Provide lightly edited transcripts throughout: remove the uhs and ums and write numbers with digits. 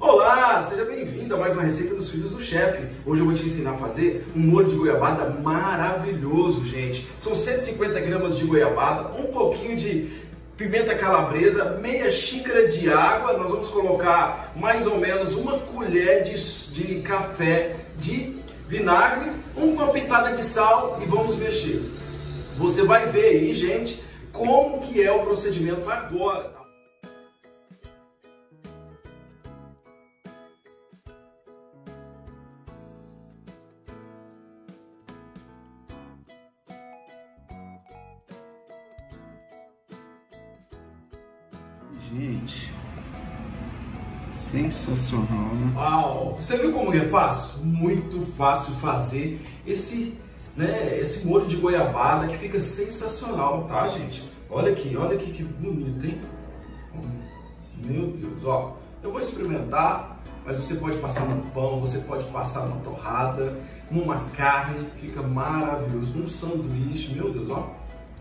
Olá, seja bem-vindo a mais uma receita dos Filhos do Chefe. Hoje eu vou te ensinar a fazer um molho de goiabada maravilhoso, gente. São 150 gramas de goiabada, um pouquinho de pimenta calabresa, meia xícara de água. Nós vamos colocar mais ou menos uma colher de café de vinagre, uma pitada de sal e vamos mexer. Você vai ver aí, gente, como que é o procedimento agora. Gente, sensacional, né? Uau! Você viu como é fácil? Muito fácil fazer esse molho de goiabada que fica sensacional, tá, gente? Olha aqui que bonito, hein? Meu Deus, ó. Eu vou experimentar, mas você pode passar no pão, você pode passar numa torrada, numa carne, fica maravilhoso. Num sanduíche, meu Deus, ó.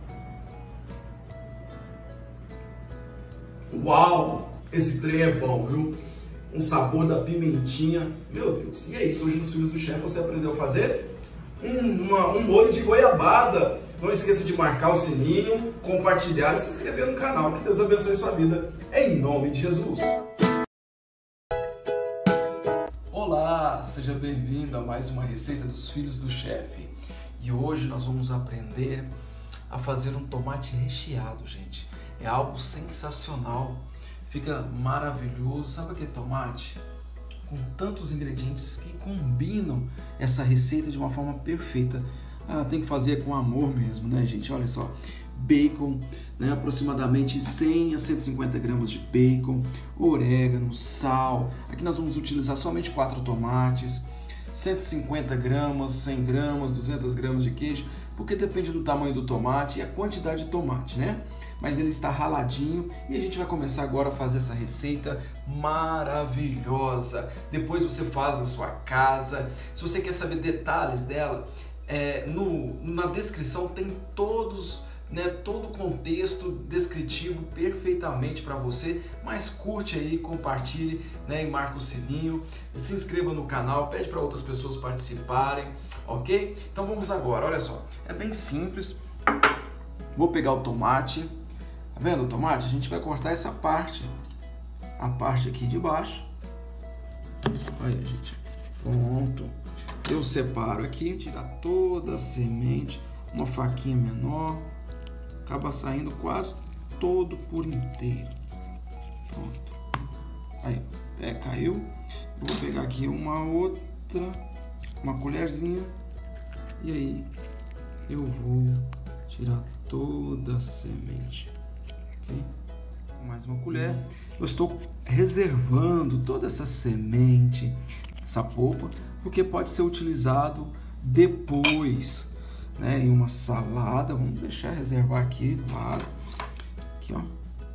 Uau! Esse trem é bom, viu? Um sabor da pimentinha, meu Deus. E é isso, hoje nos Filhos do Chefe você aprendeu a fazer um molho de goiabada. Não esqueça de marcar o sininho, compartilhar e se inscrever no canal. Que Deus abençoe sua vida, em nome de Jesus. Olá, seja bem-vindo a mais uma receita dos Filhos do Chefe. E hoje nós vamos aprender a fazer um tomate recheado, gente. É algo sensacional, fica maravilhoso. Sabe aquele tomate com tantos ingredientes que combinam essa receita de uma forma perfeita? Tem que fazer com amor mesmo, né, gente? Olha só, bacon, né? Aproximadamente 100 a 150 gramas de bacon, orégano, sal. Aqui nós vamos utilizar somente 4 tomates, 150 gramas, 100 gramas, 200 gramas de queijo, porque depende do tamanho do tomate e a quantidade de tomate, né? Mas ele está raladinho e a gente vai começar agora a fazer essa receita maravilhosa. Depois você faz na sua casa. Se você quer saber detalhes dela, na descrição tem todo o contexto descritivo perfeitamente para você, mas curte aí, compartilhe, né, e marca o sininho, se inscreva no canal, pede para outras pessoas participarem, ok? Então vamos agora, olha só, é bem simples. Vou pegar o tomate, tá vendo o tomate? A gente vai cortar essa parte, a parte aqui de baixo. Olha, gente, pronto. Eu separo aqui, tirar toda a semente, uma faquinha menor. Acaba saindo quase todo por inteiro. Pronto. Aí, caiu. Eu vou pegar aqui uma colherzinha. E aí, eu vou tirar toda a semente. Ok? Mais uma colher. Eu estou reservando toda essa semente, essa polpa, porque pode ser utilizado depois, né, em uma salada. Vamos deixar reservar aqui do lado, aqui, ó,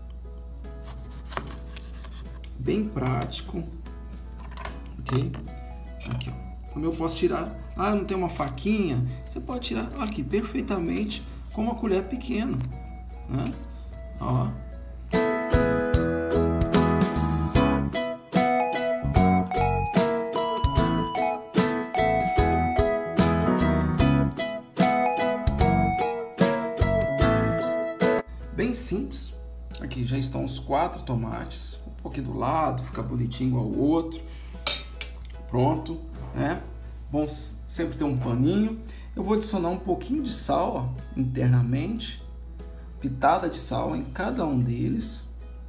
bem prático, ok? Aqui, ó. Também eu posso tirar. Não tem uma faquinha? Você pode tirar aqui perfeitamente com uma colher pequena, né? Ó. Bem simples. Aqui já estão os 4 tomates, um pouquinho do lado, fica bonitinho igual o outro. Pronto, né? Bom sempre ter um paninho. Eu vou adicionar um pouquinho de sal, ó, internamente, pitada de sal em cada um deles.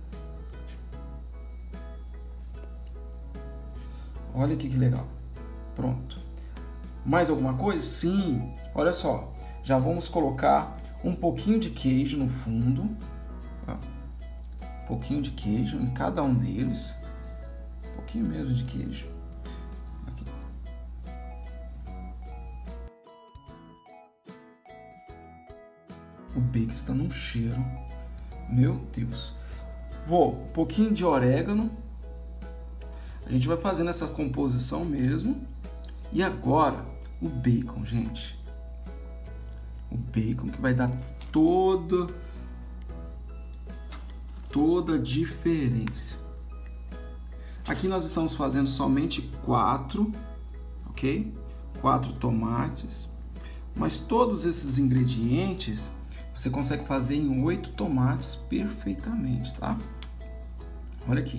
Olha aqui que legal. Pronto. Mais alguma coisa? Sim. Olha só, já vamos colocar um pouquinho de queijo no fundo, ó. Um pouquinho de queijo em cada um deles, um pouquinho mesmo de queijo. Aqui. O bacon está num cheiro, meu Deus. Um pouquinho de orégano. A gente vai fazendo essa composição mesmo. E agora o bacon, gente. O bacon que vai dar toda a diferença. Aqui nós estamos fazendo somente 4, ok? 4 tomates. Mas todos esses ingredientes você consegue fazer em 8 tomates perfeitamente, tá? Olha aqui.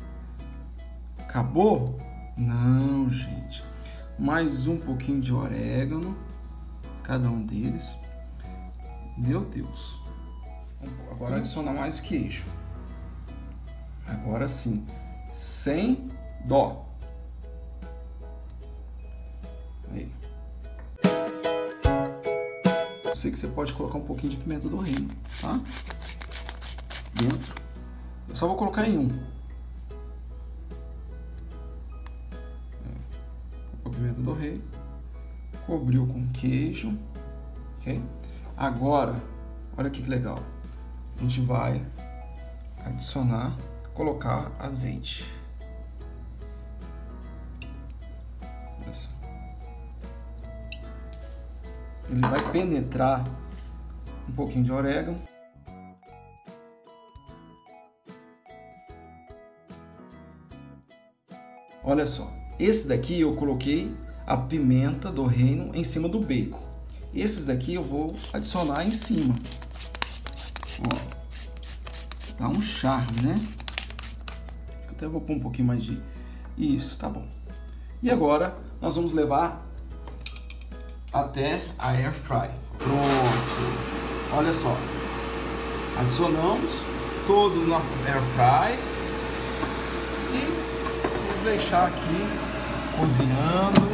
Acabou? Não, gente. Mais um pouquinho de orégano, cada um deles. Meu Deus. Agora adicionar mais queijo. Agora sim, sem dó. Aí. Eu sei que você pode colocar um pouquinho de pimenta do reino, tá? Dentro. Eu só vou colocar em um. A pimenta do reino. Cobriu com queijo. Ok? Agora, olha aqui que legal. A gente vai adicionar, colocar azeite. Olha só. Ele vai penetrar um pouquinho de orégano. Olha só, esse daqui eu coloquei a pimenta do reino em cima do bacon. Esses daqui eu vou adicionar em cima. Ó, dá um charme, né? Até vou pôr um pouquinho mais de... Isso, tá bom. E agora nós vamos levar até a air fry. Pronto. Olha só. Adicionamos todo na air fry e vamos deixar aqui cozinhando.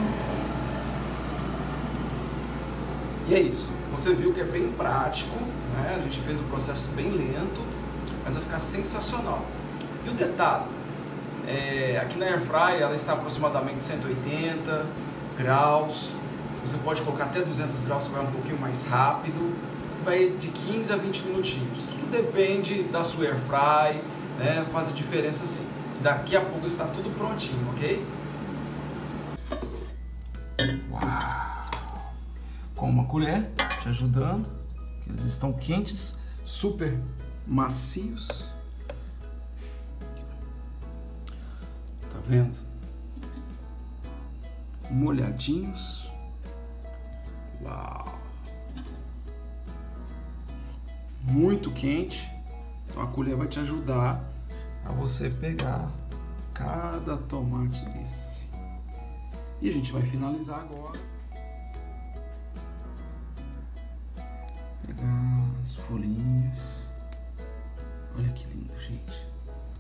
E é isso. Você viu que é bem prático, né? A gente fez o processo bem lento, mas vai ficar sensacional. E o detalhe, aqui na air fry ela está aproximadamente 180 graus. Você pode colocar até 200 graus, você vai um pouquinho mais rápido. Vai de 15 a 20 minutinhos. Tudo depende da sua air fry, né? Faz a diferença sim. Daqui a pouco está tudo prontinho, ok? Uau! Com uma colher, te ajudando. Eles estão quentes, super macios. Tá vendo? Molhadinhos. Uau! Muito quente. Então a colher vai te ajudar a você pegar cada tomate desse. E a gente vai finalizar agora. Pegar as folhinhas. Olha que lindo, gente.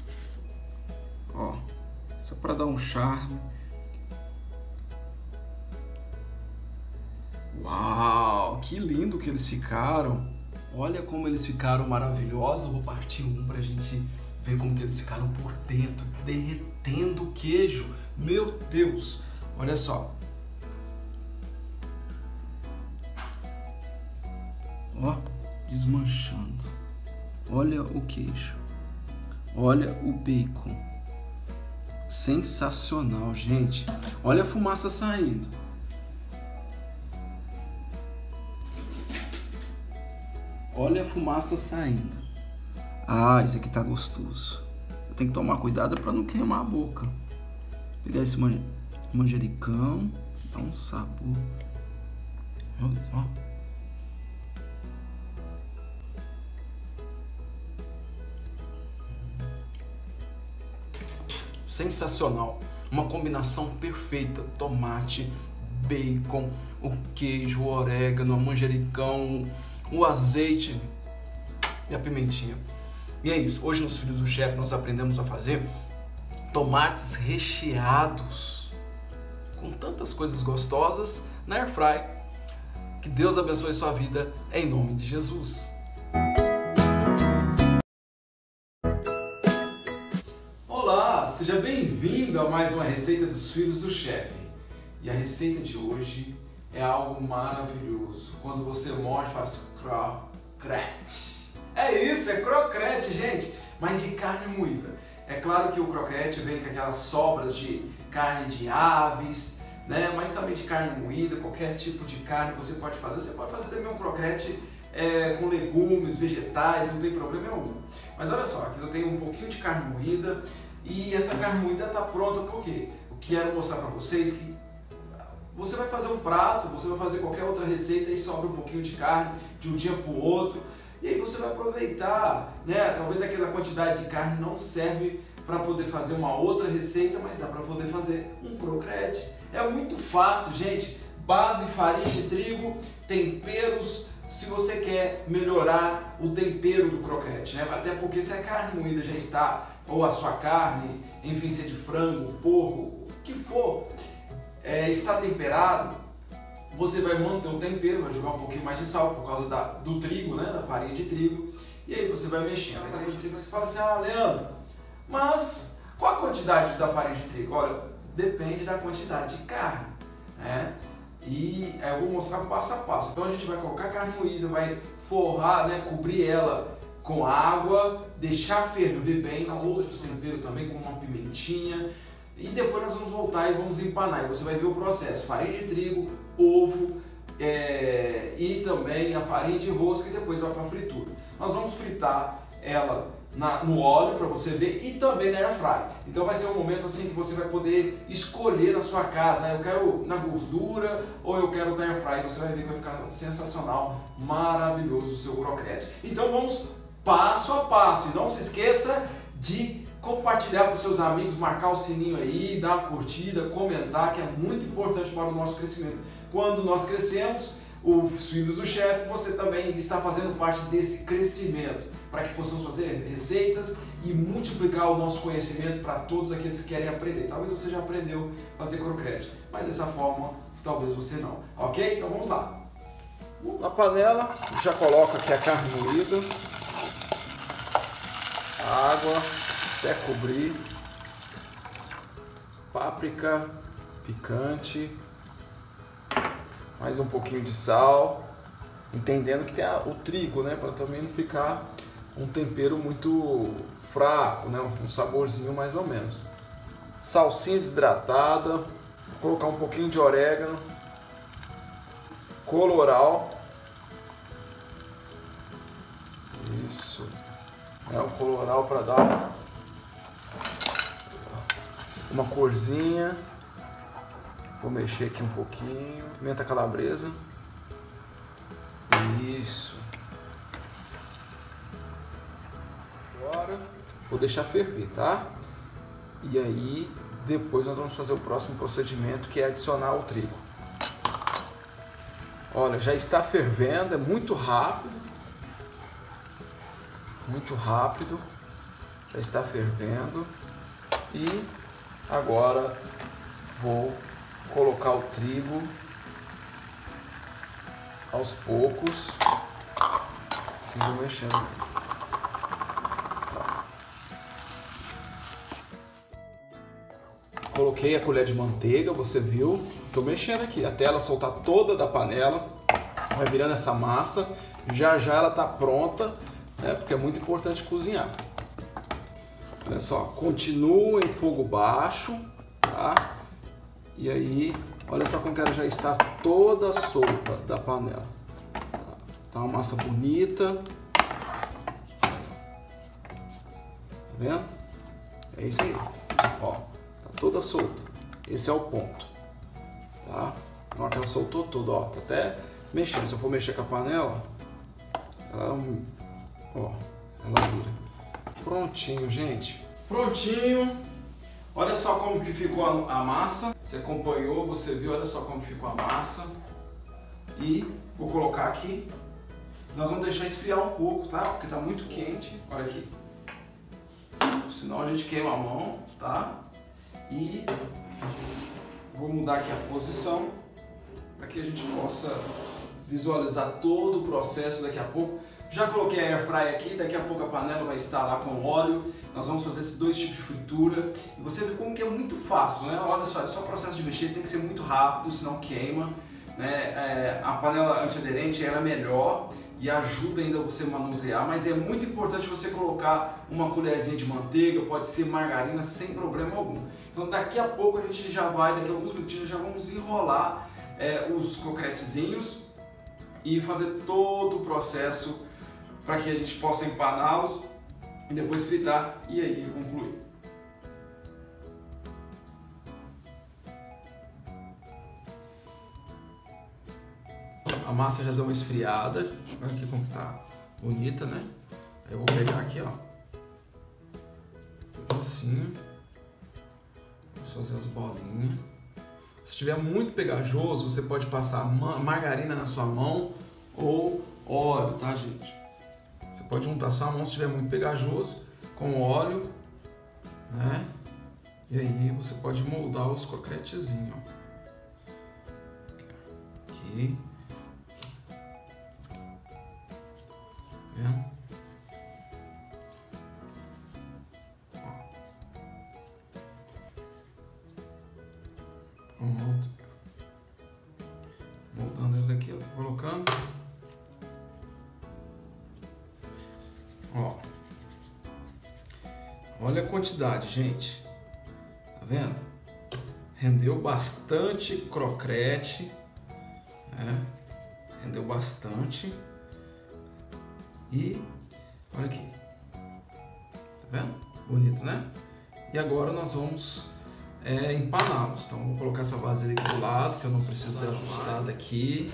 Ó, só para dar um charme. Uau, que lindo que eles ficaram. Olha como eles ficaram maravilhosos. Eu vou partir um pra gente ver como que eles ficaram por dentro, derretendo o queijo. Meu Deus, olha só. Ó, desmanchando. Olha o queijo. Olha o bacon. Sensacional, gente. Olha a fumaça saindo. Olha a fumaça saindo. Ah, isso aqui tá gostoso. Eu tenho que tomar cuidado para não queimar a boca. Vou pegar esse manjericão, dá um sabor. Olha só. Sensacional, uma combinação perfeita, tomate, bacon, o queijo, o orégano, o manjericão, o azeite e a pimentinha. E é isso, hoje nos Filhos do Chefe nós aprendemos a fazer tomates recheados com tantas coisas gostosas na air fry. Que Deus abençoe sua vida em nome de Jesus. Olá, seja bem-vindo a mais uma receita dos Filhos do Chefe. E a receita de hoje é algo maravilhoso. Quando você morde, faz croquete. É isso, é croquete, gente, mas de carne moída. É claro que o croquete vem com aquelas sobras de carne de aves, né? Mas também de carne moída, qualquer tipo de carne você pode fazer. Você pode fazer também um croquete com legumes, vegetais, não tem problema nenhum. Mas olha só, aqui eu tenho um pouquinho de carne moída E essa carne moída está pronta. Por quê? Eu quero mostrar para vocês que você vai fazer um prato, você vai fazer qualquer outra receita e sobra um pouquinho de carne de um dia para o outro. E aí você vai aproveitar, né? Talvez aquela quantidade de carne não serve para poder fazer uma outra receita, mas dá para poder fazer um croquete. É muito fácil, gente. Base, farinha de trigo, temperos, se você quer melhorar o tempero do croquete, né? Até porque se a carne moída já está, ou a sua carne, enfim, se é de frango, porco, o que for, está temperado, você vai manter o tempero, vai jogar um pouquinho mais de sal por causa do trigo, né? Da farinha de trigo, e aí você vai mexendo. Aí depois você fala assim, ah, Leandro, mas qual a quantidade da farinha de trigo? Olha, depende da quantidade de carne, né? E eu vou mostrar passo a passo. Então a gente vai colocar a carne moída, vai forrar, né, cobrir ela com água, deixar ferver bem, outros temperos também, como uma pimentinha. E depois nós vamos voltar e vamos empanar. E você vai ver o processo: farinha de trigo, ovo e também a farinha de rosca, e depois vai para a fritura. Nós vamos fritar ela no óleo para você ver, e também na airfryer. Então vai ser um momento assim que você vai poder escolher na sua casa, eu quero na gordura ou eu quero na airfryer. Você vai ver que vai ficar sensacional, maravilhoso o seu croquete. Então vamos passo a passo, e não se esqueça de compartilhar com seus amigos, marcar o sininho aí, dar uma curtida, comentar, que é muito importante para o nosso crescimento. Quando nós crescemos, os Filhos do Chefe, você também está fazendo parte desse crescimento, para que possamos fazer receitas e multiplicar o nosso conhecimento para todos aqueles que querem aprender. Talvez você já aprendeu a fazer croquete, mas dessa forma talvez você não. Ok? Então vamos lá. Na panela já coloco aqui a carne moída, água até cobrir, páprica, picante, mais um pouquinho de sal, entendendo que tem o trigo, né, para também não ficar um tempero muito fraco, né, um saborzinho mais ou menos. Salsinha desidratada, vou colocar um pouquinho de orégano, colorau, isso, o colorau para dar uma corzinha. Vou mexer aqui um pouquinho, pimenta calabresa, isso. Agora vou deixar ferver, tá? E aí depois nós vamos fazer o próximo procedimento, que é adicionar o trigo. Olha, já está fervendo, é muito rápido, já está fervendo. E agora vou colocar o trigo aos poucos e vou mexendo. Coloquei a colher de manteiga, você viu? Estou mexendo aqui até ela soltar toda da panela, vai virando essa massa. Já já ela está pronta, né? Porque é muito importante cozinhar. Olha só, continua em fogo baixo, tá? E aí, olha só como que ela já está toda solta da panela. Tá uma massa bonita. Tá vendo? É isso aí. Ó, tá toda solta. Esse é o ponto. Tá? Olha que ela soltou tudo, ó. Tá até mexendo. Se eu for mexer com a panela, ela vira. Prontinho, gente. Prontinho. Olha só como que ficou a massa. Você acompanhou, você viu, olha só como ficou a massa. E vou colocar aqui. Nós vamos deixar esfriar um pouco, tá? Porque tá muito quente. Olha aqui. Senão a gente queima a mão, tá? E vou mudar aqui a posição para que a gente possa visualizar todo o processo daqui a pouco. Já coloquei a airfryer aqui, daqui a pouco a panela vai estar lá com óleo. Nós vamos fazer esses dois tipos de fritura. E você vê como que é muito fácil, né? Olha só, é só o processo de mexer, tem que ser muito rápido, senão queima, né? A panela antiaderente ela é melhor e ajuda ainda você a manusear, mas é muito importante você colocar uma colherzinha de manteiga, pode ser margarina, sem problema algum. Então daqui a pouco a gente já vai, daqui a alguns minutinhos já vamos enrolar os croquetezinhos e fazer todo o processo para que a gente possa empaná-los e depois fritar e aí concluir. massa já deu uma esfriada. Olha aqui como que tá bonita, né? Aí eu vou pegar aqui, ó. Assim. Vamos fazer as bolinhas. Se estiver muito pegajoso, você pode passar margarina na sua mão ou óleo, tá, gente? Você pode juntar sua mão se estiver muito pegajoso com óleo, né? E aí você pode moldar os croquetezinhos, ó. Aqui. Vendo? Pronto. Moldando esse aqui, eu tô colocando. Ó. Olha a quantidade, gente. Tá vendo? Rendeu bastante croquete. Né? Rendeu bastante. E olha aqui. Tá vendo? Bonito, né? E agora nós vamos empaná-los. Então vou colocar essa vasilha aqui do lado, que eu não preciso dar ajustada aqui.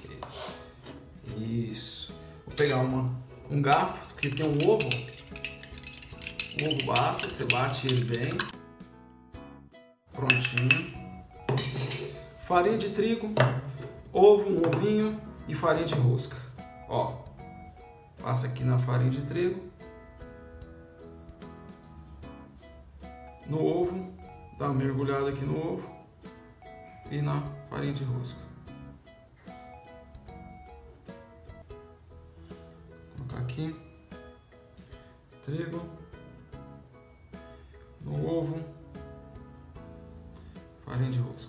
Isso. Vou pegar um garfo, que tem um ovo. O ovo basta, você bate ele bem. Prontinho. Farinha de trigo, ovo, um ovinho e farinha de rosca. Ó, passa aqui na farinha de trigo, no ovo, dá uma mergulhada aqui no ovo e na farinha de rosca. Vou colocar aqui trigo no ovo, farinha de rosca.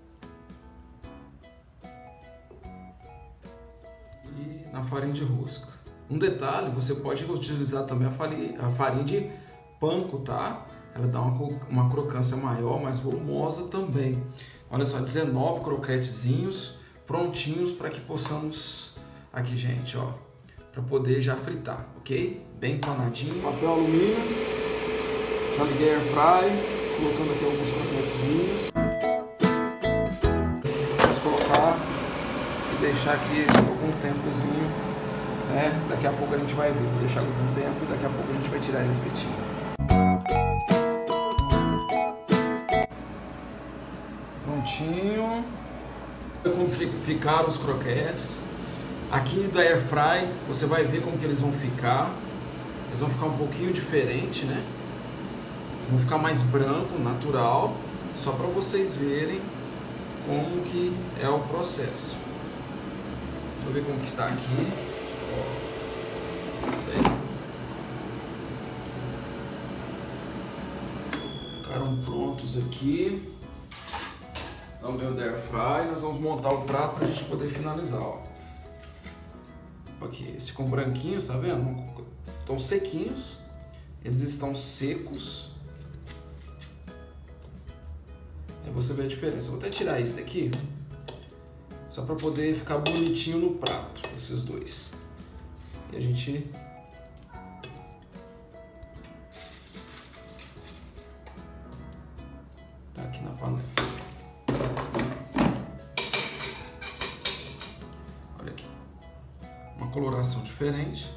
E na farinha de rosca. Um detalhe, você pode utilizar também a farinha de panko, tá? Ela dá uma crocância maior, mais volumosa também. Olha só, 19 croquetezinhos prontinhos para que possamos aqui, gente, ó, para poder já fritar, ok? Bem empanadinho. Papel alumínio. Já liguei a air fry, colocando aqui alguns croquetezinhos. Vamos colocar e deixar aqui algum tempozinho. Daqui a pouco a gente vai ver, vou deixar algum tempo e daqui a pouco a gente vai tirar ele fritinho. Prontinho. Como ficaram os croquetes. Aqui da air fry você vai ver como que eles vão ficar. Eles vão ficar um pouquinho diferente, né? Vão ficar mais branco, natural, só para vocês verem como que é o processo. Deixa eu ver como que está aqui. Ficaram prontos aqui. Vamos ver o air fry. Nós vamos montar o prato para a gente poder finalizar. Ó. Aqui, esse com branquinhos, tá vendo? Estão sequinhos. Eles estão secos. Aí você vê a diferença. Eu vou até tirar esse daqui, só para poder ficar bonitinho no prato, esses dois. E a gente tá aqui na panela. Olha aqui, uma coloração diferente.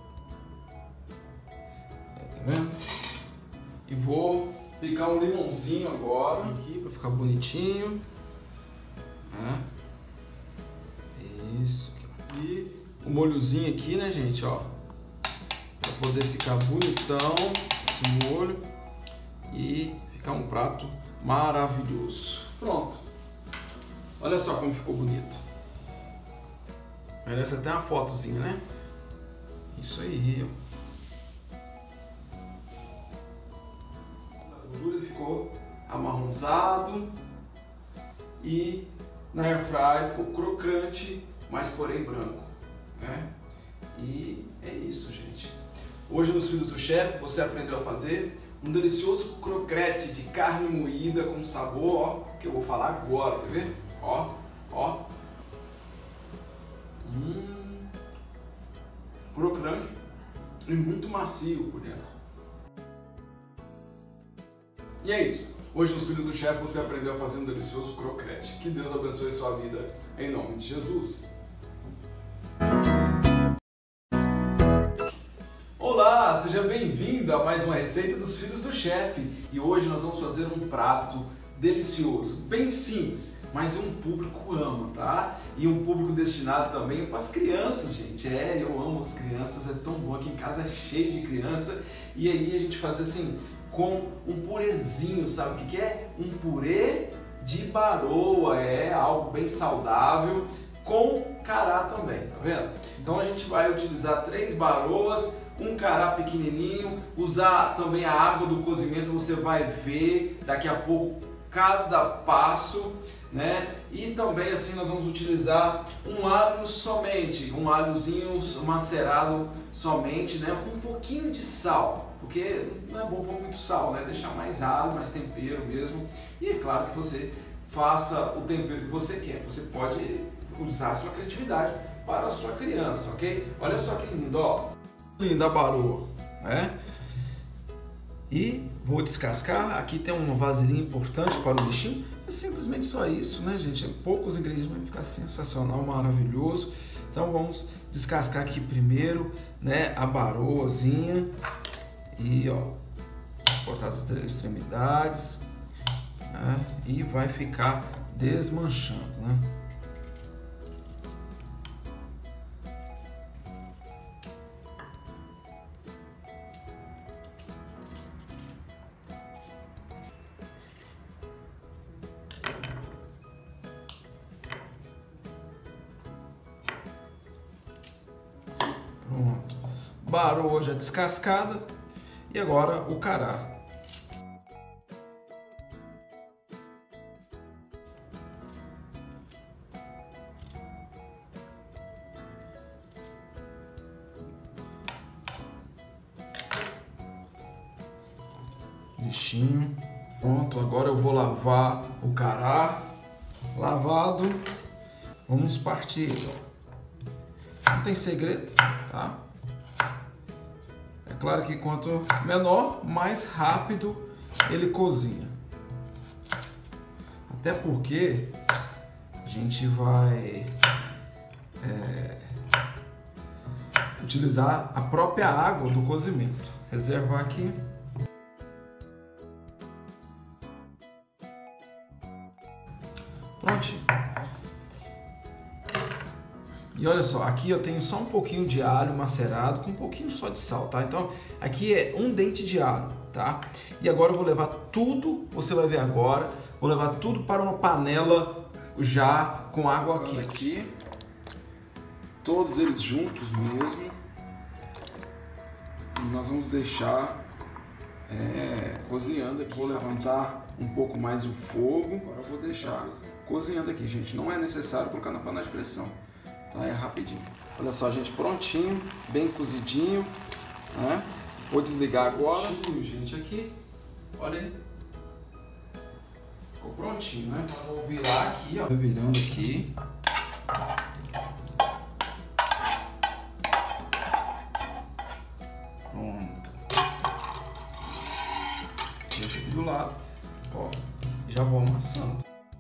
Tá vendo? E vou picar um limãozinho agora aqui para ficar bonitinho. Isso aqui, ó. E o molhozinho aqui, né, gente, ó, para poder ficar bonitão esse molho e ficar um prato maravilhoso. Pronto. Olha só como ficou bonito. Merece até uma fotozinha, né? Isso aí, ó. A gordura ficou amarronzado e na air fry ficou crocante, mas porém branco. E é isso, gente. Hoje nos Filhos do Chefe você aprendeu a fazer um delicioso croquete de carne moída com sabor, ó, que eu vou falar agora, quer ver? Ó, ó. Crocante e muito macio por dentro. E é isso. Hoje nos Filhos do Chefe você aprendeu a fazer um delicioso croquete. Que Deus abençoe sua vida em nome de Jesus. Bem-vindo a mais uma receita dos Filhos do Chefe. E hoje nós vamos fazer um prato delicioso, bem simples, mas um público ama, tá? E um público destinado também para as crianças, gente. Eu amo as crianças, é tão bom. Aqui em casa é cheio de criança. E aí a gente faz assim, com um purezinho, sabe o que é? Um purê de baroa, algo bem saudável, com cará também, tá vendo? Então a gente vai utilizar 3 baroas, um cará pequenininho, usar também a água do cozimento, você vai ver daqui a pouco cada passo, né? E também assim nós vamos utilizar um alho somente, um alhozinho macerado somente, né? Com um pouquinho de sal, porque não é bom pôr muito sal, né? Deixar mais alho, mais tempero mesmo. E é claro que você faça o tempero que você quer, você pode usar a sua criatividade para a sua criança, ok? Olha só que lindo, ó. Linda a baroa, né? E vou descascar. Aqui tem uma vasilhinha importante para o bichinho. É simplesmente só isso, né, gente? Poucos ingredientes, vai ficar sensacional, maravilhoso. Então vamos descascar aqui primeiro, né, a baroazinha. E ó, cortar as extremidades, né? E vai ficar desmanchando, né? Pronto, baroa já descascada e agora o cará. Lixinho. Pronto, agora eu vou lavar o cará. Lavado, vamos partir. Não tem segredo, tá? É claro que quanto menor, mais rápido ele cozinha. Até porque a gente vai utilizar a própria água do cozimento. Reservar aqui. Prontinho. E olha só, aqui eu tenho só um pouquinho de alho macerado com um pouquinho só de sal, tá? Então aqui é um dente de alho, tá? E agora eu vou levar tudo, você vai ver agora, vou levar tudo para uma panela já com água aqui. Todos eles juntos mesmo. E nós vamos deixar cozinhando aqui. Vou levantar um pouco mais o fogo. Agora eu vou deixar cozinhando aqui, gente. Não é necessário colocar na panela de pressão. Tá? É rapidinho. Olha só, gente, prontinho, bem cozidinho, né? Vou desligar agora. Gente, aqui, olha aí. Ficou prontinho, né? Vou virar aqui, ó. Tô virando aqui. Pronto. Deixa aqui do lado. Ó, já vou amassando.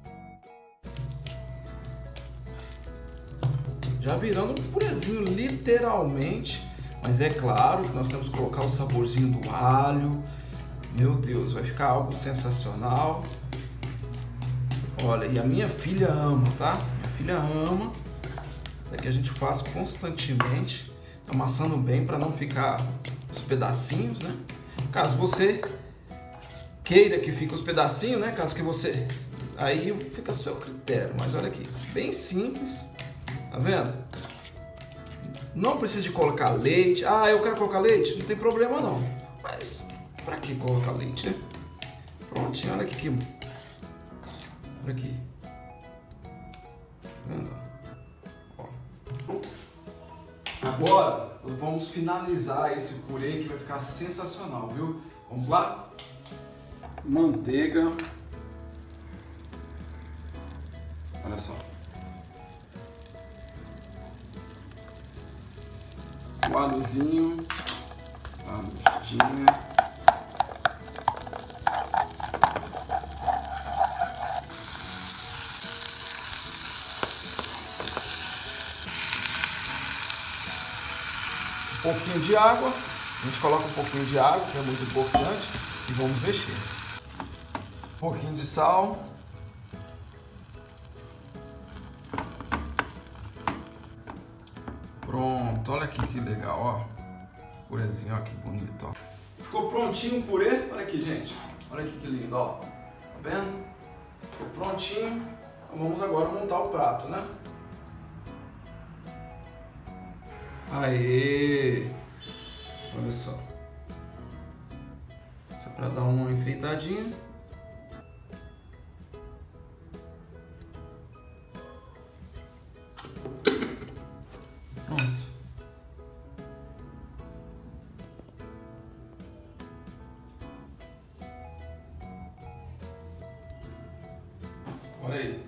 Já virando um purezinho, literalmente. Mas é claro que nós temos que colocar o saborzinho do alho. Meu Deus, vai ficar algo sensacional. Olha, e a minha filha ama, tá? Minha filha ama. É que a gente faz constantemente. Amassando bem para não ficar os pedacinhos, né? Caso você queira que fique os pedacinhos, né? Caso que você... Aí fica a seu critério. Mas olha aqui, bem simples. Tá vendo? Não precisa de colocar leite. Ah, eu quero colocar leite? Não tem problema não. Mas pra que colocar leite, né? Prontinho, olha aqui. Olha aqui. Tá vendo? Ó. Agora vamos finalizar esse purê que vai ficar sensacional, viu? Vamos lá? Manteiga. Olha só. O alhozinho, a mexidinha. Um pouquinho de água, A gente coloca um pouquinho de água, que é muito importante, e vamos mexer. Um pouquinho de sal. Pronto, olha aqui que legal, ó. Purezinho, ó, que bonito, ó. Ficou prontinho o purê, olha aqui, gente. Olha aqui que lindo, ó. Tá vendo? Ficou prontinho. Então vamos agora montar o prato, né? Aê! Olha só. Só para dar uma enfeitadinha. Pronto. Olha aí.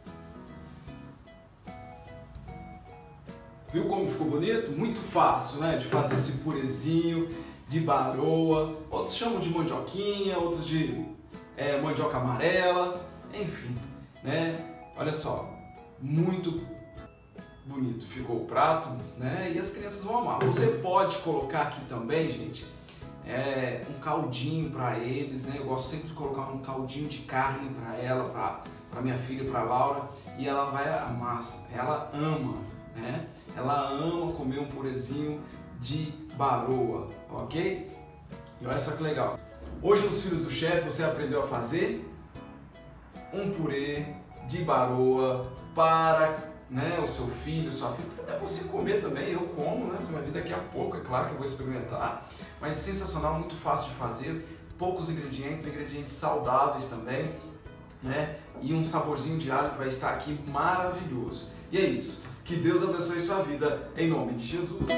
Viu como ficou bonito? Muito fácil, né? De fazer esse purezinho de baroa. Outros chamam de mandioquinha, outros de mandioca amarela. Enfim, né? Olha só. Muito bonito ficou o prato, né? E as crianças vão amar. Você pode colocar aqui também, gente, um caldinho para eles, né? Eu gosto sempre de colocar um caldinho de carne para ela, para minha filha, para Laura, e ela vai amar. Ela ama, né? Ela ama comer um purezinho de baroa, ok? E olha só que legal. Hoje nos Filhos do Chefe você aprendeu a fazer um purê de baroa para, né, o seu filho, sua filha, até você comer também. Eu como, né? Você vai ver daqui a pouco, é claro que eu vou experimentar, mas sensacional, muito fácil de fazer, poucos ingredientes, ingredientes saudáveis também, né? E um saborzinho de alho que vai estar aqui maravilhoso. E é isso. Que Deus abençoe sua vida, em nome de Jesus.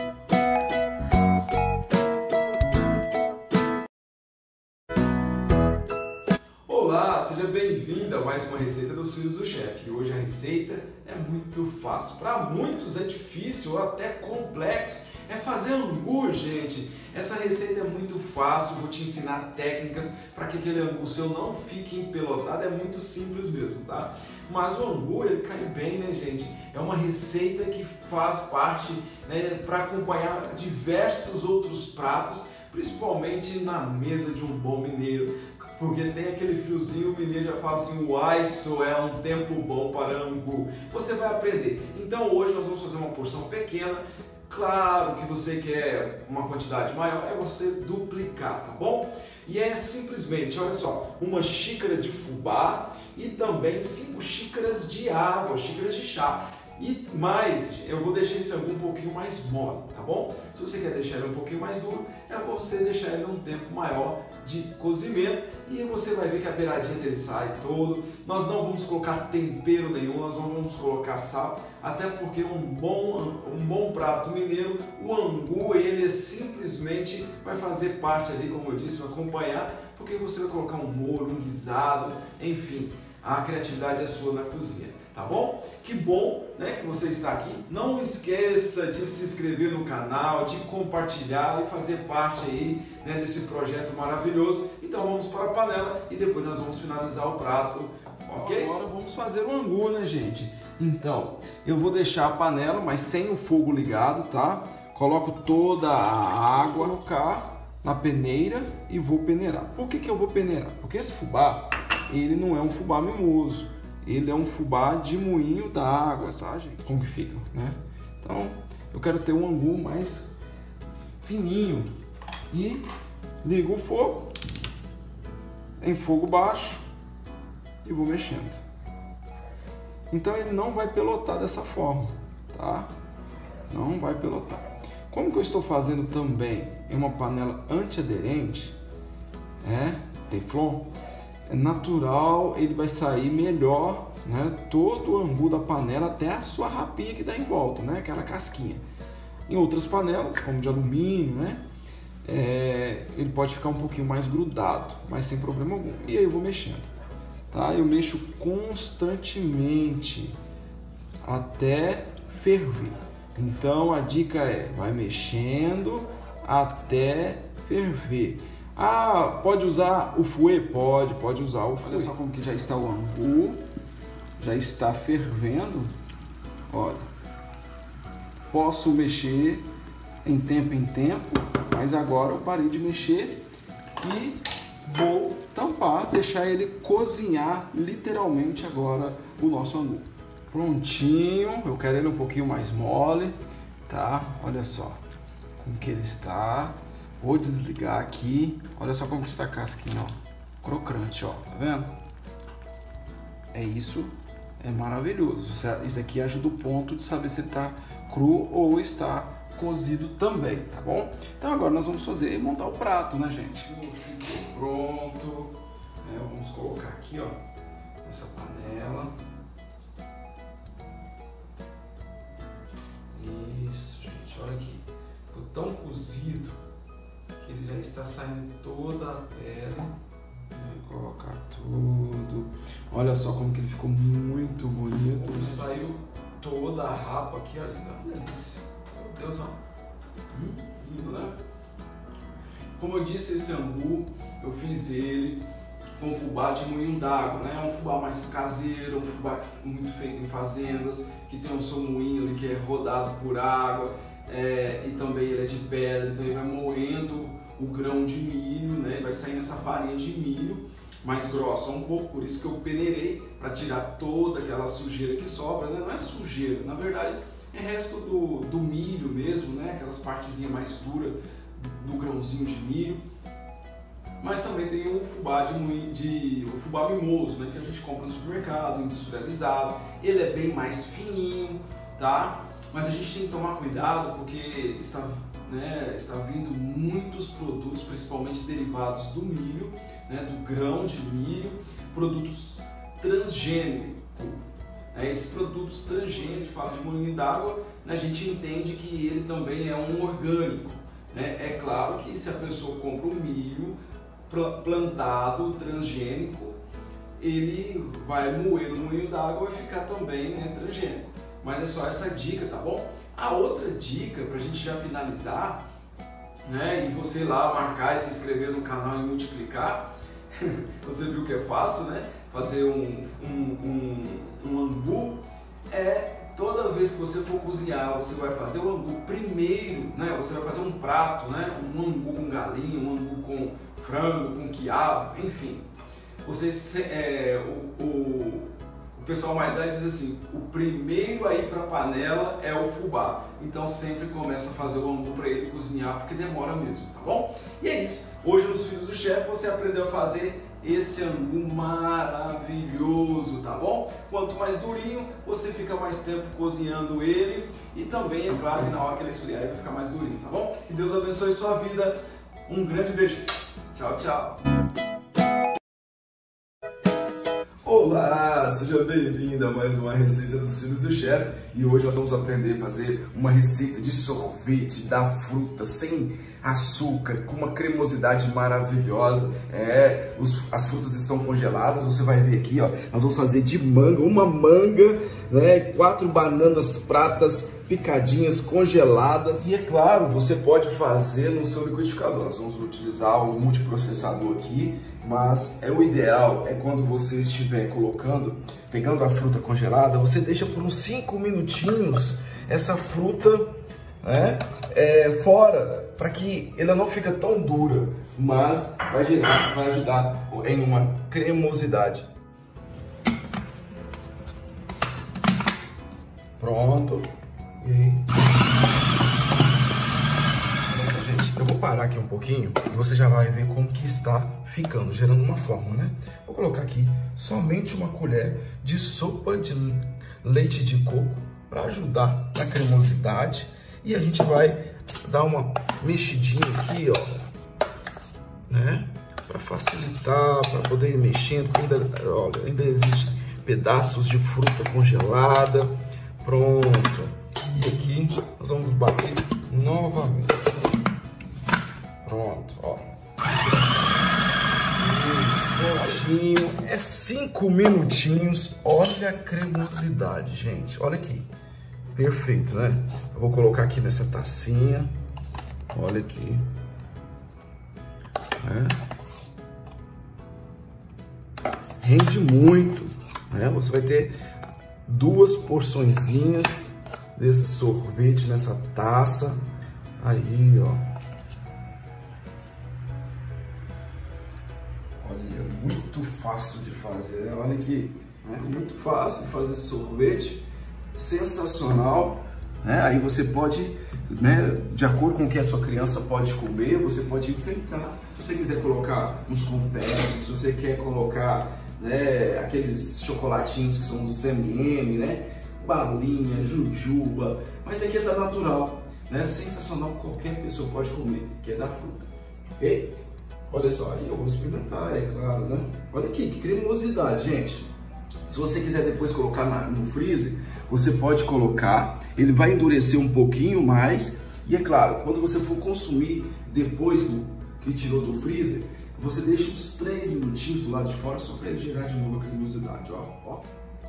Olá, seja bem-vindo a mais uma receita dos Filhos do Chefe. E hoje a receita é muito fácil. Para muitos é difícil ou até complexo. É fazer angu, gente. Essa receita é muito fácil, vou te ensinar técnicas para que aquele angu seu não fique empelotado. É muito simples mesmo, tá? Mas o angu, ele cai bem, né, gente? É uma receita que faz parte, né, para acompanhar diversos outros pratos, principalmente na mesa de um bom mineiro. Porque tem aquele friozinho, o mineiro já fala assim, uai, isso é um tempo bom para angu. Você vai aprender. Então hoje nós vamos fazer uma porção pequena. Claro que você quer uma quantidade maior, é você duplicar, tá bom? E é simplesmente, olha só, uma xícara de fubá e também 5 xícaras de água, xícaras de chá. E mais, eu vou deixar esse angu um pouquinho mais mole, tá bom? Se você quer deixar ele um pouquinho mais duro, é você deixar ele um tempo maior de cozimento e você vai ver que a beiradinha dele sai todo. Nós não vamos colocar tempero nenhum, nós não vamos colocar sal, até porque um bom prato mineiro, o angu, ele simplesmente vai fazer parte ali, como eu disse, vai acompanhar, porque você vai colocar um molho, um guisado, enfim, a criatividade é sua na cozinha. Tá bom? Que bom, né, que você está aqui. Não esqueça de se inscrever no canal, de compartilhar e fazer parte aí, né, desse projeto maravilhoso. Então vamos para a panela e depois nós vamos finalizar o prato, ok? Agora vamos fazer o angu, né, gente? Então, eu vou deixar a panela, mas sem o fogo ligado, tá? Coloco toda a água no carro, na peneira e vou peneirar. Por que eu vou peneirar? Porque esse fubá, ele não é um fubá mimoso. Ele é um fubá de moinho d'água, sabe, gente? Como que fica, né? Então, eu quero ter um angu mais fininho. E ligo o fogo em fogo baixo e vou mexendo. Então, ele não vai pelotar dessa forma, tá? Não vai pelotar. Como que eu estou fazendo também em uma panela antiaderente, Teflon, é natural, ele vai sair melhor, né? Todo o angu da panela, até a sua rapinha que dá em volta, né? Aquela casquinha. Em outras panelas, como de alumínio, né? Ele pode ficar um pouquinho mais grudado, mas sem problema algum. E aí eu vou mexendo, tá? Eu mexo constantemente até ferver. Então a dica é, vai mexendo até ferver. Ah, pode usar o fouet? Pode usar o fouet. Olha só como que já está o angu, já está fervendo. Olha, posso mexer em tempo, mas agora eu parei de mexer e vou tampar, deixar ele cozinhar literalmente agora o nosso angu. Prontinho, eu quero ele um pouquinho mais mole, tá? Olha só como que ele está. Vou desligar aqui, olha só como que está a casquinha, ó, crocante, ó, tá vendo? É isso, é maravilhoso. Isso aqui ajuda o ponto de saber se ele tá cru ou está cozido também, tá bom? Então agora nós vamos montar o prato, né, gente? Ficou pronto. Vamos colocar aqui, ó, nessa panela. Isso, gente, olha aqui. Ficou tão cozido que ele já está saindo toda a pele. Vou colocar tudo. Olha só como que ele ficou muito bonito. Saiu toda a rapa aqui, ó. Isso é uma delícia. Meu Deus, ó. Lindo, né? Como eu disse, esse angu, eu fiz ele com fubá de moinho d'água, né? É um fubá mais caseiro, um fubá muito feito em fazendas, que tem o seu moinho ali que é rodado por água, e também ele é de pedra, então ele vai moendo o grão de milho, né? Vai sair nessa farinha de milho mais grossa um pouco, por isso que eu peneirei, para tirar toda aquela sujeira que sobra, né? Não é sujeira, na verdade é resto do milho mesmo, né? Aquelas partezinhas mais duras do grãozinho de milho. Mas também tem o fubá o fubá mimoso, né, que a gente compra no supermercado, industrializado. Ele é bem mais fininho, tá? Mas a gente tem que tomar cuidado porque está vindo muitos produtos, principalmente derivados do milho, né, do grão de milho, produtos transgênicos. Esses produtos transgênicos, fala de moinho d'água, né, a gente entende que ele também é um orgânico. Né? É claro que se a pessoa compra um milho plantado, transgênico, ele vai moer no moinho d'água e vai ficar também, né, transgênico. Mas é só essa dica, tá bom? A outra dica, pra gente já finalizar, né, e você lá marcar e se inscrever no canal e multiplicar, você viu que é fácil, né? Fazer um angu, toda vez que você for cozinhar, você vai fazer o angu primeiro, né? Você vai fazer um prato, né? Um angu com galinha, um angu com frango, com quiabo, enfim. O pessoal mais velho diz assim, o primeiro a ir para a panela é o fubá. Então sempre começa a fazer o angu para ele cozinhar, porque demora mesmo, tá bom? E é isso. Hoje nos Filhos do Chefe você aprendeu a fazer esse angu maravilhoso, tá bom? Quanto mais durinho, você fica mais tempo cozinhando ele. E também, é claro, que na hora que ele esfriar, ele vai ficar mais durinho, tá bom? Que Deus abençoe sua vida. Um grande beijo. Tchau, tchau. Olá, seja bem-vindo a mais uma receita dos Filhos do Chefe. E hoje nós vamos aprender a fazer uma receita de sorvete da fruta sem açúcar, com uma cremosidade maravilhosa. As frutas estão congeladas, você vai ver aqui, ó. Nós vamos fazer de manga, uma manga, né? 4 bananas pratas picadinhas, congeladas. E é claro, você pode fazer no seu liquidificador. Nós vamos utilizar o multiprocessador aqui, mas o ideal é quando você estiver pegando a fruta congelada, você deixa por uns 5 minutinhos essa fruta, né, fora, para que ela não fique tão dura, mas vai ajudar em uma cremosidade. Pronto. E aí? Nossa, gente, eu vou parar aqui um pouquinho e você já vai ver como que está ficando, gerando uma forma, né? Vou colocar aqui somente uma colher de sopa de leite de coco para ajudar na cremosidade. E a gente vai dar uma mexidinha aqui, ó, né? Para facilitar, para poder ir mexendo. Ainda existem pedaços de fruta congelada. Pronto. E aqui nós vamos bater novamente. Pronto, ó. Isso, é 5 minutinhos. Olha a cremosidade, gente. Olha aqui. Perfeito, né? Eu vou colocar aqui nessa tacinha. Olha aqui. Rende muito, né? Você vai ter 2 porçõezinhas desse sorvete nessa taça. Aí, ó. Olha, muito fácil de fazer. Olha aqui, né? Muito fácil de fazer esse sorvete. Sensacional. Né? Aí você pode, né, de acordo com o que a sua criança pode comer, você pode enfeitar. Se você quiser colocar uns confetes, se você quer colocar, né, aqueles chocolatinhos que são os M&M, né? Balinha, jujuba, mas aqui tá natural, né? Sensacional, qualquer pessoa pode comer, que é da fruta. Ok? Olha só, aí eu vou experimentar, é claro, né? Olha aqui, que cremosidade, gente. Se você quiser depois colocar no freezer, você pode colocar, ele vai endurecer um pouquinho mais. E é claro, quando você for consumir depois que tirou do freezer, você deixa uns 3 minutinhos do lado de fora só para ele gerar de novo a cremosidade, ó. Ó.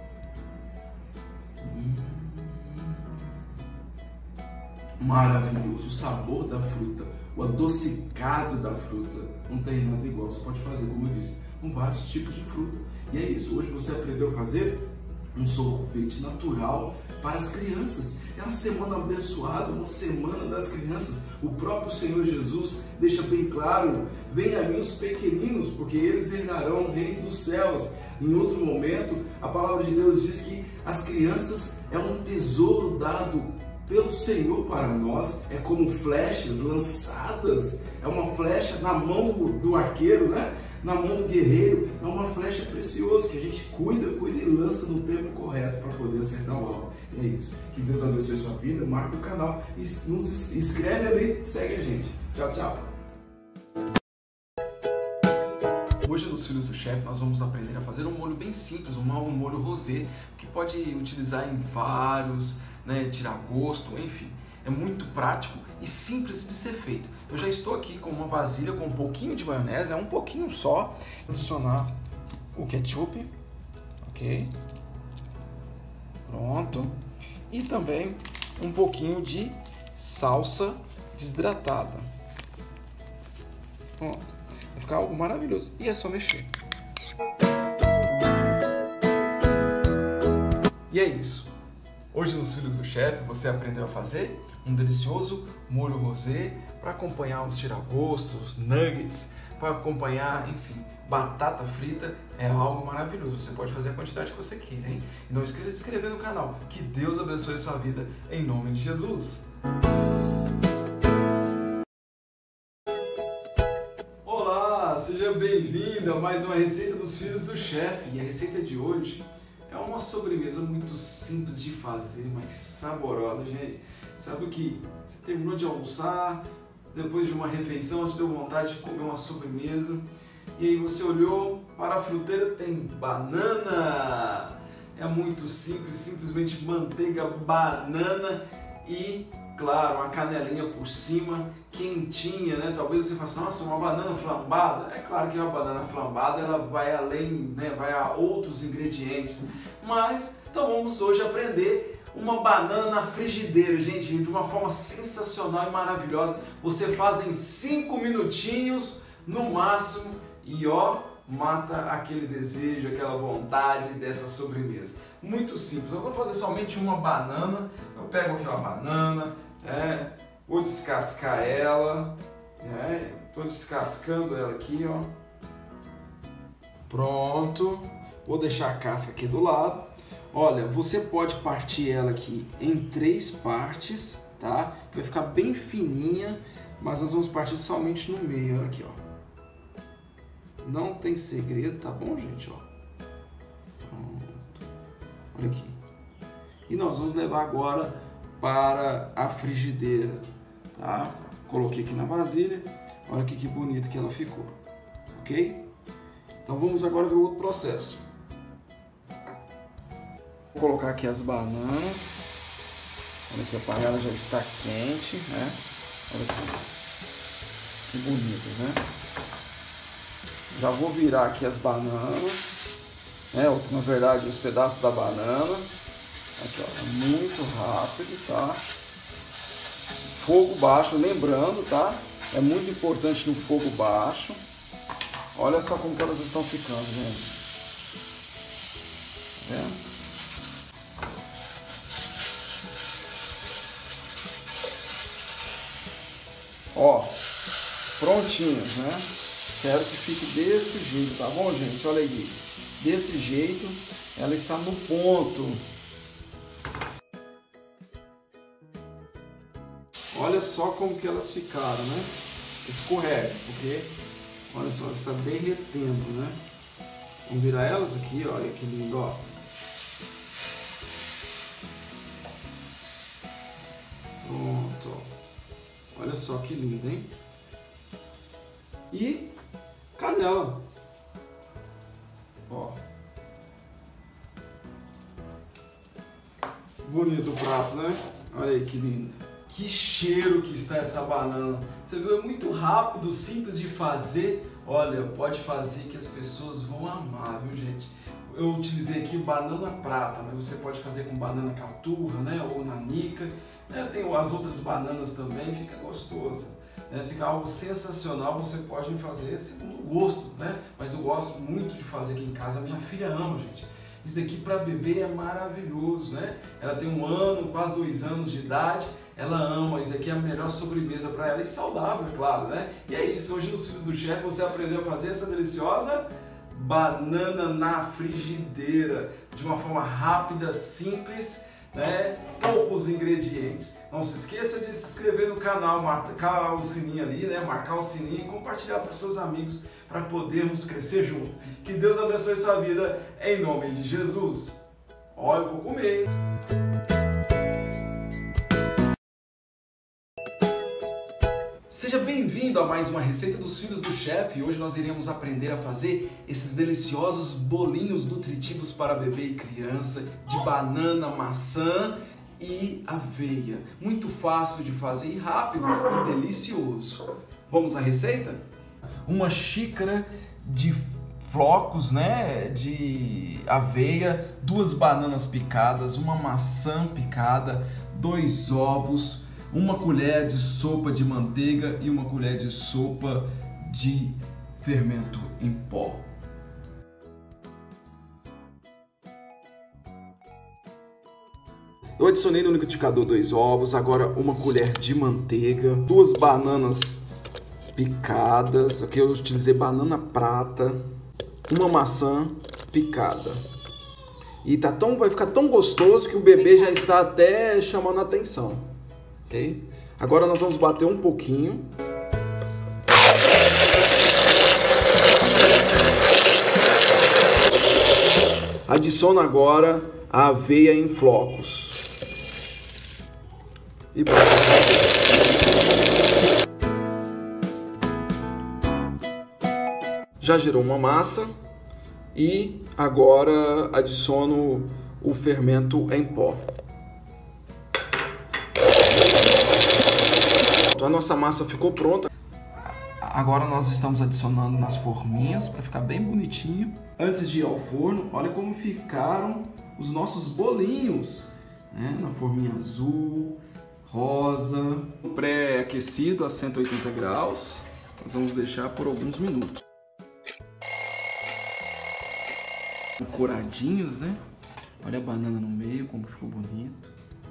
Maravilhoso, o sabor da fruta, o adocicado da fruta, não tem nada igual. Você pode fazer, como eu disse, com vários tipos de fruta. E é isso, hoje você aprendeu a fazer um sorvete natural para as crianças. É uma semana abençoada, uma semana das crianças. O próprio Senhor Jesus deixa bem claro: venha a mim os pequeninos, porque eles herdarão o reino dos céus. Em outro momento, a palavra de Deus diz que as crianças é um tesouro dado pelo Senhor para nós, é como flechas lançadas, é uma flecha na mão do arqueiro, né? Na mão do guerreiro, é uma flecha preciosa que a gente cuida e lança no tempo correto para poder acertar o alvo. E é isso. Que Deus abençoe sua vida, marca o canal e nos inscreve ali, segue a gente. Tchau, tchau. Hoje nos Filhos do Chefe nós vamos aprender a fazer um molho bem simples, um molho rosé, que pode utilizar em vários, né, tirar gosto, enfim. É muito prático e simples de ser feito. Eu já estou aqui com uma vasilha com um pouquinho de maionese, é um pouquinho só. Adicionar o ketchup, ok? Pronto. E também um pouquinho de salsa desidratada. Pronto. Vai ficar algo maravilhoso. E é só mexer. E é isso. Hoje nos Filhos do Chefe você aprendeu a fazer um delicioso molho rosé para acompanhar os tiragostos, nuggets, para acompanhar, enfim, batata frita. É algo maravilhoso. Você pode fazer a quantidade que você queira, hein? E não esqueça de se inscrever no canal. Que Deus abençoe sua vida em nome de Jesus. Olá, seja bem-vindo a mais uma receita dos Filhos do Chefe. E a receita de hoje é uma sobremesa muito simples de fazer, mas saborosa, gente. Sabe o que? Você terminou de almoçar, depois de uma refeição, te deu vontade de comer uma sobremesa, e aí você olhou para a fruteira, tem banana. É muito simples, simplesmente manteiga, banana e, claro, uma canelinha por cima, quentinha, né? Talvez você faça, nossa, uma banana flambada. É claro que uma banana flambada ela vai além, né? Vai a outros ingredientes. Mas, então vamos hoje aprender uma banana na frigideira, gente, de uma forma sensacional e maravilhosa. Você faz em 5 minutinhos no máximo e ó, mata aquele desejo, aquela vontade dessa sobremesa. Muito simples. Nós vamos fazer somente uma banana. Eu pego aqui uma banana, vou descascar ela, estou descascando ela aqui, ó. Pronto. Vou deixar a casca aqui do lado. Olha, você pode partir ela aqui em 3 partes, tá? Vai ficar bem fininha, mas nós vamos partir somente no meio, olha aqui, ó. Não tem segredo, tá bom, gente, ó? Pronto. Olha aqui. E nós vamos levar agora para a frigideira, tá? Coloquei aqui na vasilha, olha aqui que bonito que ela ficou, ok? Então vamos agora ver o outro processo. Vou colocar aqui as bananas. Olha aqui, a panela já está quente, né? Olha aqui. Que bonitas, né? Já vou virar aqui as bananas, né? Na verdade, os pedaços da banana. Aqui, ó, muito rápido, tá? Fogo baixo, lembrando, tá? É muito importante no fogo baixo. Olha só como que elas estão ficando, gente. Tá vendo? Ó, prontinhos, né? Quero que fique desse jeito, tá bom, gente? Olha aí, desse jeito ela está no ponto. Olha só como que elas ficaram, né? Escorrega, porque olha só, está derretendo, né? Vamos virar elas aqui, olha que lindo, ó. Pronto, ó. Olha só que lindo, hein? E canela. Ó. Bonito o prato, né? Olha aí que lindo. Que cheiro que está essa banana. Você viu, é muito rápido, simples de fazer. Olha, pode fazer que as pessoas vão amar, viu, gente? Eu utilizei aqui banana prata, mas você pode fazer com banana caturra, né? Ou nanica. Tem as outras bananas também, fica gostoso. Fica algo sensacional, você pode fazer segundo o gosto, né? Mas eu gosto muito de fazer aqui em casa, minha filha ama, gente. Isso daqui para bebê é maravilhoso, né? Ela tem 1 ano, quase 2 anos de idade, ela ama, isso aqui é a melhor sobremesa para ela e saudável, é claro, né? E é isso, hoje nos Filhos do Chefe você aprendeu a fazer essa deliciosa banana na frigideira, de uma forma rápida, simples, né? Poucos ingredientes. Não se esqueça de se inscrever no canal, marcar o sininho ali, né? Marcar o sininho e compartilhar para os seus amigos para podermos crescer junto. Que Deus abençoe sua vida em nome de Jesus. Olha, eu vou comer. Seja bem-vindo a mais uma receita dos Filhos do Chefe. Hoje nós iremos aprender a fazer esses deliciosos bolinhos nutritivos para bebê e criança de banana, maçã e aveia. Muito fácil de fazer e rápido e delicioso. Vamos à receita? 1 xícara de flocos, né, de aveia, 2 bananas picadas, 1 maçã picada, 2 ovos, 1 colher de sopa de manteiga e 1 colher de sopa de fermento em pó. Eu adicionei no liquidificador 2 ovos, agora 1 colher de manteiga, 2 bananas picadas, aqui eu utilizei banana prata, 1 maçã picada. E vai ficar tão gostoso que o bebê já está até chamando a atenção. Okay? Agora nós vamos bater um pouquinho. Adiciono agora a aveia em flocos. E já gerou uma massa e agora adiciono o fermento em pó. A nossa massa ficou pronta. Agora nós estamos adicionando nas forminhas para ficar bem bonitinho. Antes de ir ao forno, olha como ficaram os nossos bolinhos, né? Na forminha azul, rosa, pré-aquecido a 180 graus. Nós vamos deixar por alguns minutos. Coradinhos, né? Olha a banana no meio, como ficou bonito.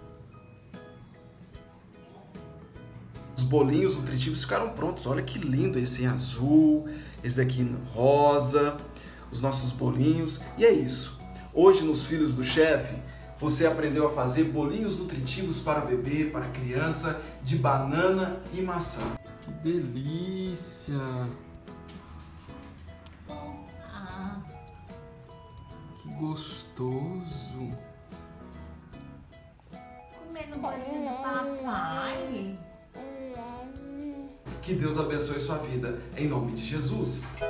Os bolinhos nutritivos ficaram prontos. Olha que lindo esse em azul, esse aqui rosa, os nossos bolinhos. E é isso. Hoje nos Filhos do Chefe, você aprendeu a fazer bolinhos nutritivos para bebê, para criança, de banana e maçã. Que delícia! Que gostoso! Comendo bolinho do papai. Que Deus abençoe sua vida, em nome de Jesus.